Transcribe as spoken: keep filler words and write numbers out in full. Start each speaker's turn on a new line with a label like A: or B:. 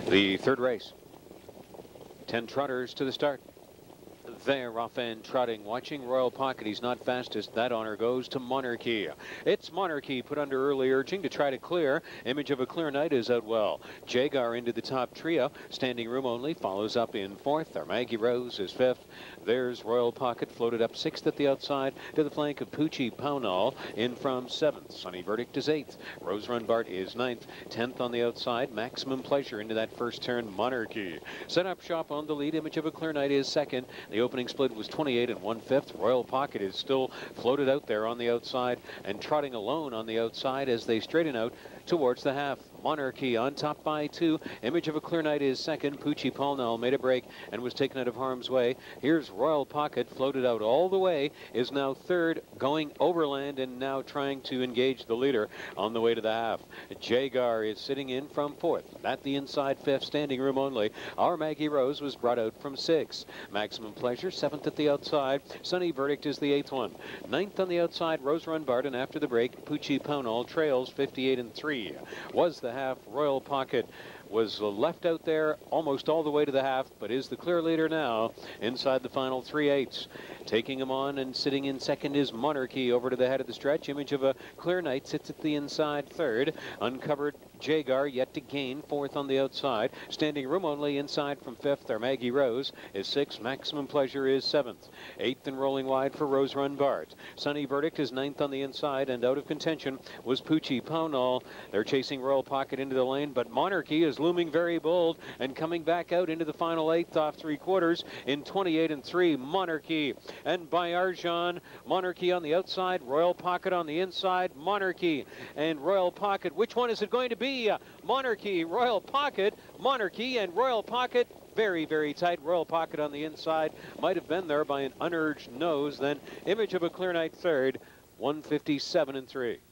A: The third race. Ten trotters to the start. They're off and trotting, watching Royal Pocket. He's not fastest. That honor goes to Monarchy. It's Monarchy put under early urging to try to clear. Image of a Clear Night is out well. Jagar into the top trio. Standing Room Only follows up in fourth. Our Maggie Rose is fifth. There's Royal Pocket floated up sixth at the outside to the flank of Poochie Pownall in from seventh. Sunny Verdict is eighth. Rose Run Bart is ninth. tenth on the outside. Maximum Pleasure into that first turn. Monarchy. Set up shop on the lead. Image of a Clear Night is second. The opening split was twenty-eight and one-fifth. Royal Pocket is still floated out there on the outside and trotting alone on the outside as they straighten out towards the half. Monarchy on top by two. Image of a Clear Night is second. Poochie Pownall made a break and was taken out of harm's way. Here's Royal Pocket, floated out all the way, is now third, going overland and now trying to engage the leader on the way to the half. Jagar is sitting in from fourth. At the inside fifth, Standing Room Only. Our Maggie Rose was brought out from sixth. Maximum Pleasure, seventh at the outside. Sunny Verdict is the eighth one. Ninth on the outside, Rose Run Bart, and after the break, Poochie Pownall trails fifty-eight and three. Was the half. Royal Pocket was left out there almost all the way to the half, but is the clear leader now inside the final three eighths. Taking him on and sitting in second is Monarchy over to the head of the stretch. Image of a Clear Night sits at the inside third. Uncovered Jagar yet to gain fourth on the outside. Standing Room Only inside from fifth. Our Maggie Rose is sixth. Maximum Pleasure is seventh. Eighth and rolling wide for Rose Run Bart. Sunny Verdict is ninth on the inside, and out of contention was Poochie Pownall. They're chasing Royal Pocket into the lane, but Monarchy is looming very bold and coming back out into the final eighth off three quarters in twenty-eight and three. Monarchy and by Arjan. Monarchy on the outside, Royal Pocket on the inside. Monarchy and Royal Pocket. Which one is it going to be? Monarchy, Royal Pocket, Monarchy and Royal Pocket. Very, very tight. Royal Pocket on the inside. Might have been there by an unurged nose. Then Image of a Clear Night third. one fifty-seven and three.